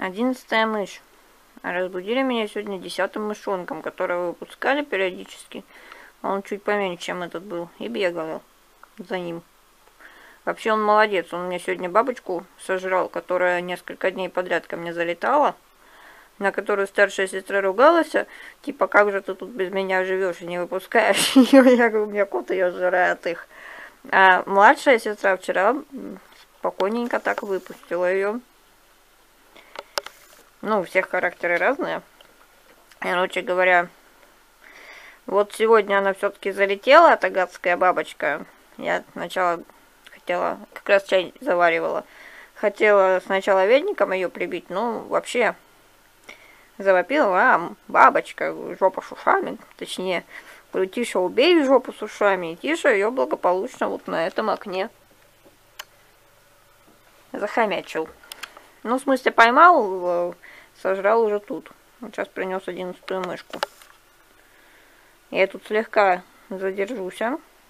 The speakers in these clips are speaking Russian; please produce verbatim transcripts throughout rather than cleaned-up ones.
Одиннадцатая мышь. Разбудили меня сегодня десятым мышонком, которого выпускали периодически. Он чуть поменьше, чем этот был, и бегал за ним. Вообще он молодец, он мне сегодня бабочку сожрал, которая несколько дней подряд ко мне залетала, на которую старшая сестра ругалась, типа, как же ты тут без меня живешь и не выпускаешь ее, я говорю, у меня кот ее сжирает их. А младшая сестра вчера спокойненько так выпустила ее. Ну, у всех характеры разные. Короче говоря, вот сегодня она все-таки залетела, эта гадская бабочка. Я сначала хотела, как раз чай заваривала, хотела сначала веником ее прибить, но вообще завопила, а, бабочка, жопа с ушами, точнее, говорю, Тиша, убей жопу с ушами, и Тиша ее благополучно вот на этом окне захомячил. Ну, в смысле, поймал, сожрал уже тут. Вот сейчас принес одиннадцатую мышку. Я тут слегка задержусь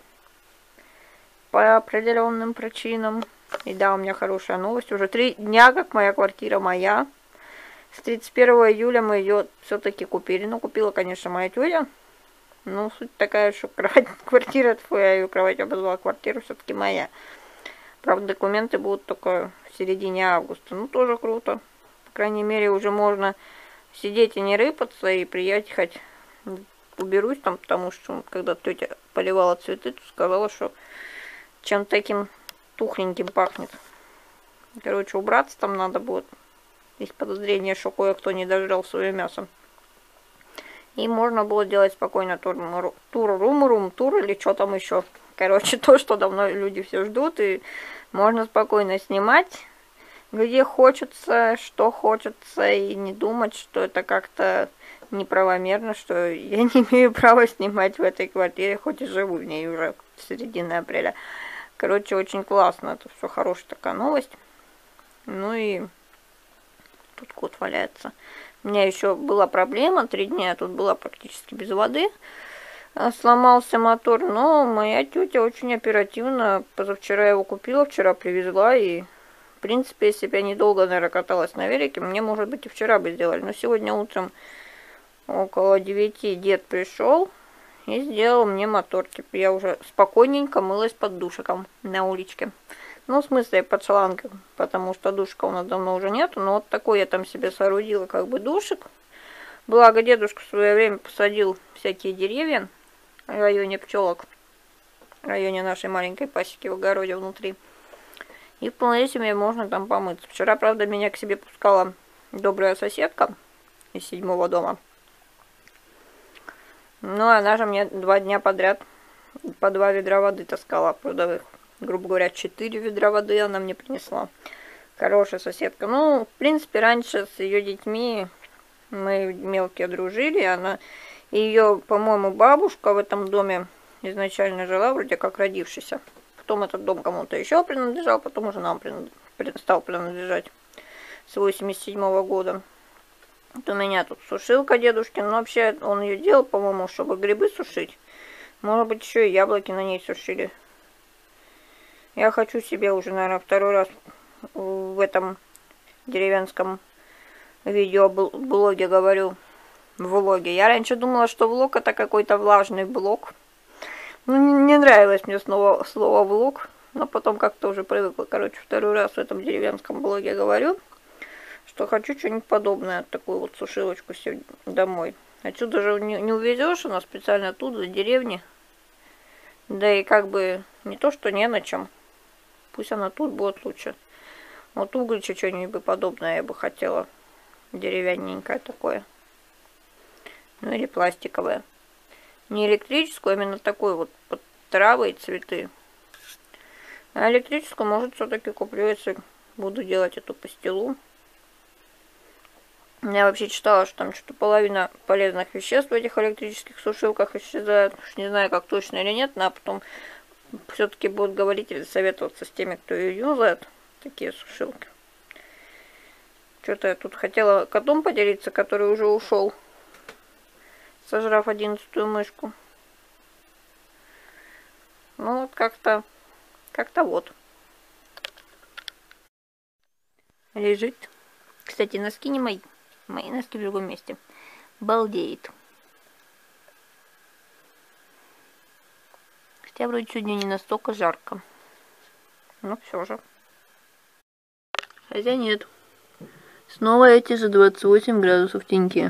по определенным причинам. И да, у меня хорошая новость. Уже три дня, как моя квартира моя. С тридцать первого июля мы ее все-таки купили. Ну, купила, конечно, моя тетя. Ну, суть такая, что кровать, квартира твоя, я ее кровать обозвала, квартира все-таки моя. Правда, документы будут только в середине августа. Ну, тоже круто. По крайней мере, уже можно сидеть и не рыпаться, и приехать. Уберусь там, потому что, когда тетя поливала цветы, то сказала, что чем-то таким тухленьким пахнет. Короче, убраться там надо будет. Есть подозрение, что кое-кто не дожрал свое мясо. И можно было делать спокойно тур-рум-рум, тур или что там еще. Короче, то, что давно люди все ждут, и можно спокойно снимать, где хочется, что хочется, и не думать, что это как-то неправомерно, что я не имею права снимать в этой квартире, хоть и живу в ней уже с середины апреля. Короче, очень классно, это все хорошая такая новость. Ну и тут кот валяется. У меня еще была проблема, три дня я тут была практически без воды. Сломался мотор, но моя тетя очень оперативно, позавчера его купила, вчера привезла, и в принципе, если бы я недолго, наверное, каталась на велике, мне, может быть, и вчера бы сделали. Но сегодня утром около девяти дед пришел и сделал мне моторчик. Я уже спокойненько мылась под душиком на уличке. Ну, в смысле, под шлангом, потому что душика у нас давно уже нету, но вот такой я там себе соорудила, как бы, душик. Благо, дедушка в свое время посадил всякие деревья в районе пчелок, в районе нашей маленькой пасеки в огороде внутри. И вполне себе можно там помыться. Вчера, правда, меня к себе пускала добрая соседка из седьмого дома. Ну, она же мне два дня подряд по два ведра воды таскала прудовых. Грубо говоря, четыре ведра воды она мне принесла. Хорошая соседка. Ну, в принципе, раньше с ее детьми мы мелкие дружили. Она, ее, по-моему, бабушка в этом доме изначально жила, вроде как родившаяся. Потом этот дом кому-то еще принадлежал, потом уже нам стал принадлежать с восемьдесят седьмого года. Вот у меня тут сушилка дедушкин, но вообще он ее делал, по-моему, чтобы грибы сушить. Может быть, еще и яблоки на ней сушили. Я хочу себе уже, наверное, второй раз в этом деревенском видеоблоге говорю, влоге. Я раньше думала, что влог это какой-то влажный блог. Ну, не нравилось мне снова слово влог, но потом как-то уже привыкла. Короче, второй раз в этом деревенском блоге говорю, что хочу что-нибудь подобное, такую вот сушилочку себе домой. Отсюда же не, не увезешь, она специально тут, за деревни. Да и как бы не то, что не на чем. Пусть она тут будет лучше. Вот углича что-нибудь подобное я бы хотела. Деревянненькое такое. Ну или пластиковое. Не электрическую, а именно такой вот под травы и цветы. А электрическую, может, все-таки куплю, если буду делать эту пастилу. Я вообще читала, что там что-то половина полезных веществ в этих электрических сушилках исчезает. Уж не знаю, как точно или нет, но потом все-таки будут говорить или советоваться с теми, кто ее юзает, такие сушилки. Что-то я тут хотела котом поделиться, который уже ушел, сожрав одиннадцатую мышку. Ну вот как-то, как-то вот. Лежит Кстати, носки не мои. Мои носки в другом месте. Балдеет. Хотя вроде сегодня не настолько жарко. Но все же. Хотя нет. Снова эти же двадцать восемь градусов в теньке.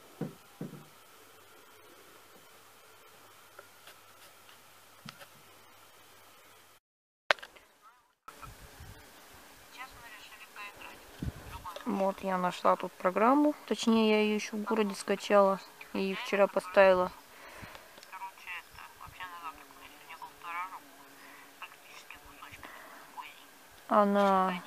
Вот я нашла тут программу. Точнее, я ее еще в городе скачала. И вчера поставила. Она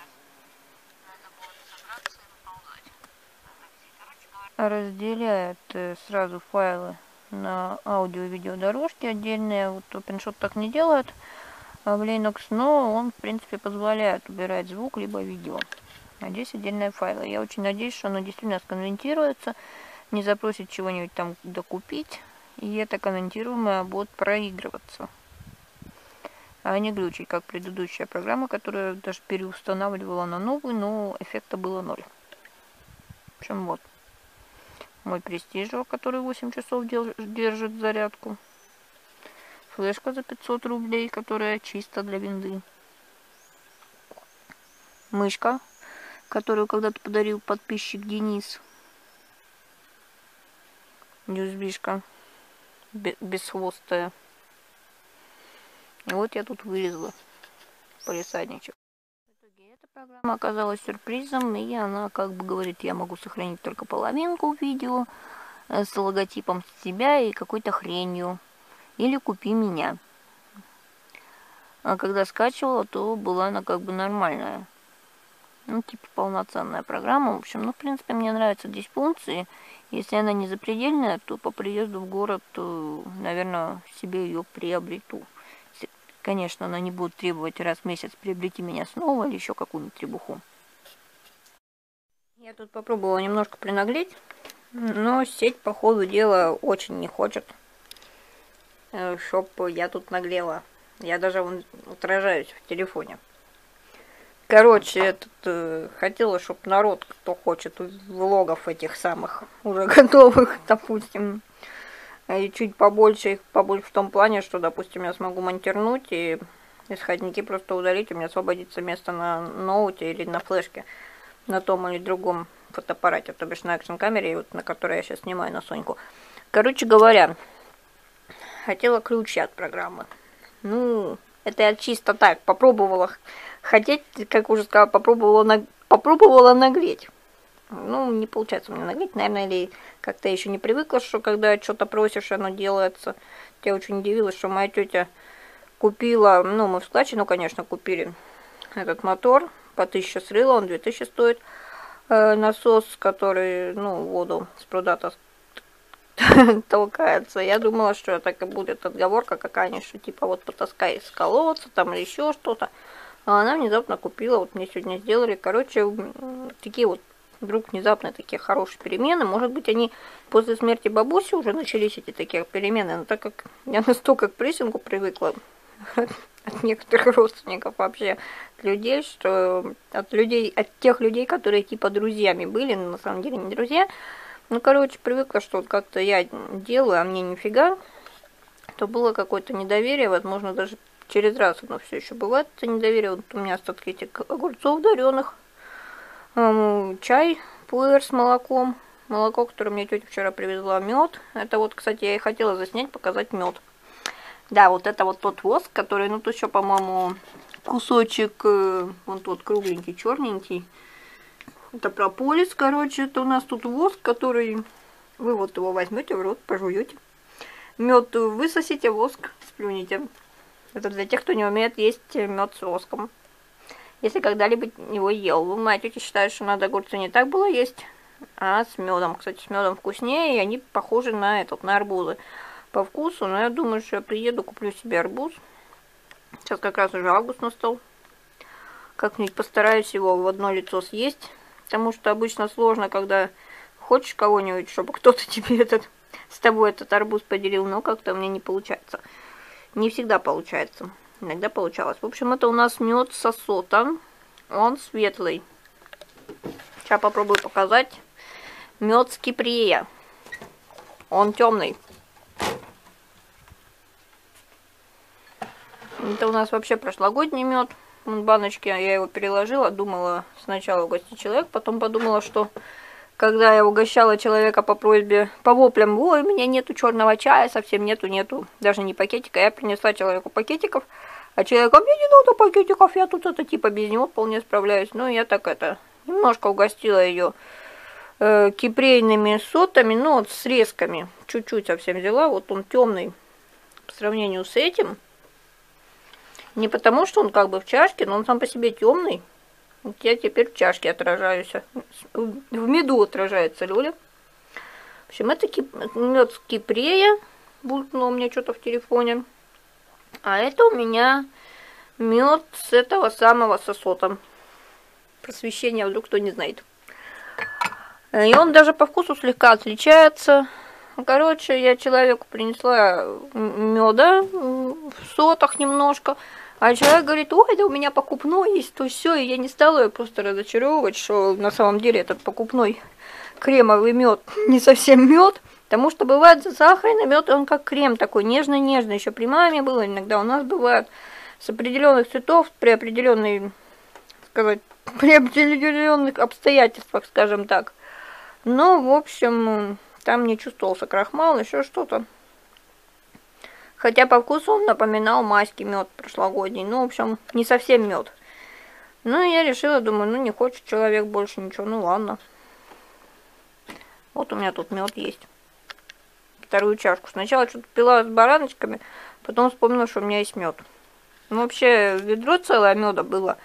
разделяет сразу файлы на аудио и видео дорожки отдельные. Вот OpenShot так не делает в Linux, но он в принципе позволяет убирать звук либо видео. А здесь отдельные файлы. Я очень надеюсь, что оно действительно сконвертируется, не запросит чего-нибудь там докупить, и это конвертируемое будет проигрываться, а не глючить, как предыдущая программа, которая даже переустанавливала на новую, но эффекта было ноль. В общем, вот мой Prestige, который восемь часов держит зарядку. Флешка за пятьсот рублей, которая чисто для винды. Мышка, которую когда-то подарил подписчик Денис. ю эс би-шка бесхвостая. И вот я тут вырезала полисадничек. В итоге эта программа оказалась сюрпризом, и она как бы говорит, я могу сохранить только половинку видео с логотипом себя и какой-то хренью. Или купи меня. А когда скачивала, то была она как бы нормальная. Ну, типа полноценная программа. В общем, ну, в принципе, мне нравятся здесь функции. Если она не запредельная, то по приезду в город, то, наверное, себе ее приобрету. Конечно, она не будет требовать раз в месяц приобрети меня снова или еще какую-нибудь требуху. Я тут попробовала немножко принаглеть, но сеть, по ходу дела, очень не хочет, чтоб я тут наглела. Я даже вон отражаюсь в телефоне. Короче, этот, э, хотела, чтобы народ, кто хочет влогов этих самых, уже готовых, допустим, и чуть побольше их, побольше в том плане, что, допустим, я смогу монтировать и исходники просто удалить, у меня освободится место на ноуте или на флешке, на том или другом фотоаппарате, то бишь на экшн-камере, вот, на которой я сейчас снимаю на Соньку. Короче говоря, хотела ключи от программы. Ну, это я чисто так попробовала хотеть, как уже сказала, попробовала, на... попробовала нагреть. Ну, не получается у меня нагреть, наверное, или как-то еще не привыкла, что когда что-то просишь, оно делается. Я очень удивилась, что моя тетя купила, ну, мы в складчину, конечно, купили этот мотор, по тысяче с рыла, он две тысячи стоит, э, насос, который, ну, воду с пруда толкается. Я думала, что это так и будет отговорка какая-нибудь, что типа вот потаскай из колодца, там или еще что-то. А она внезапно купила, вот мне сегодня сделали, короче, такие вот вдруг внезапно такие хорошие перемены. Может быть, они после смерти бабуси уже начались, эти такие перемены, но так как я настолько к прессингу привыкла от некоторых родственников вообще людей, что от людей, от тех людей, которые типа друзьями были, но на самом деле не друзья. Ну, короче, привыкла, что вот как-то я делаю, а мне нифига, то было какое-то недоверие, возможно, даже через раз оно все еще бывает, это недоверие. Вот у меня остатки этих огурцов дареных, эм, чай, пуэр с молоком, молоко, которое мне тетя вчера привезла, мед. Это вот, кстати, я и хотела заснять, показать мед. Да, вот это вот тот воск, который, ну, тут еще, по-моему, кусочек, э, вон тот кругленький, черненький. Это прополис, короче, это у нас тут воск, который вы вот его возьмете в рот, пожуете. Мед высосите, воск сплюните. Это для тех, кто не умеет есть мед с воском. Если когда-либо его ел. Моя тетя считает, что надо огурцы не так было есть, а с медом. Кстати, с медом вкуснее, и они похожи на этот, на арбузы по вкусу. Но я думаю, что я приеду, куплю себе арбуз. Сейчас как раз уже август настал. Как-нибудь постараюсь его в одно лицо съесть. Потому что обычно сложно, когда хочешь кого-нибудь, чтобы кто-то тебе этот, с тобой этот арбуз поделил, но как-то мне не получается. Не всегда получается. Иногда получалось. В общем, это у нас мед с асота. Он светлый. Сейчас попробую показать. Мед с Кипрея. Он темный. Это у нас вообще прошлогодний мед. В баночке я его переложила. Думала сначала угостить человека, потом подумала, что когда я угощала человека по просьбе, по воплям, ой, у меня нету черного чая, совсем нету, нету, даже не пакетика. Я принесла человеку пакетиков, а человек, а мне не надо пакетиков, я тут это типа без него вполне справляюсь. Ну, я так это, немножко угостила ее э, кипрейными сотами, ну, вот с резками. Чуть-чуть совсем взяла, вот он темный по сравнению с этим. Не потому, что он как бы в чашке, но он сам по себе темный. Вот я теперь в чашке отражаюсь. В меду отражается люля. В общем, это кип... мед с Кипрея. Булькнуло у меня что-то в телефоне. А это у меня мед с этого самого сосота. Просвещение, вдруг кто не знает. И он даже по вкусу слегка отличается. Короче, я человеку принесла меда в сотах немножко. А человек говорит, ой, да у меня покупной есть, то все, и я не стала ее просто разочаровывать, что на самом деле этот покупной кремовый мед не совсем мед, потому что бывает засахаренный мед, он как крем такой нежно-нежный, еще при маме было, иногда у нас бывает с определенных цветов, при определенной, сказать, при определенных обстоятельствах, скажем так. Но, в общем, там не чувствовался крахмал, еще что-то. Хотя по вкусу он напоминал майский мед прошлогодний. Ну, в общем, не совсем мед. Ну, и я решила, думаю, ну, не хочет человек больше ничего. Ну, ладно. Вот у меня тут мед есть. Вторую чашку. Сначала что-то пила с бараночками, потом вспомнила, что у меня есть мед. Ну, вообще, ведро целое меда было.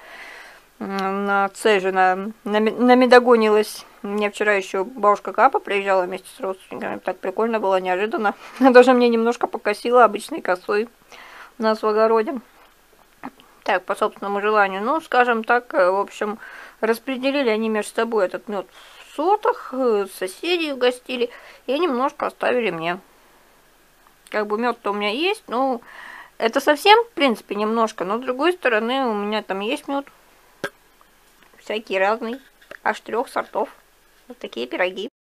На цеже на, на, намедогонилась. Мне вчера еще бабушка Капа приезжала вместе с родственниками. Так прикольно было, неожиданно. Даже мне немножко покосила обычной косой у нас в огороде. Так, по собственному желанию. Ну, скажем так, в общем, распределили они между собой этот мед в сотах, соседей угостили, и немножко оставили мне. Как бы мед-то у меня есть, ну, это совсем, в принципе, немножко, но с другой стороны, у меня там есть мед. Всякий разный, аж трех сортов. Вот такие пироги.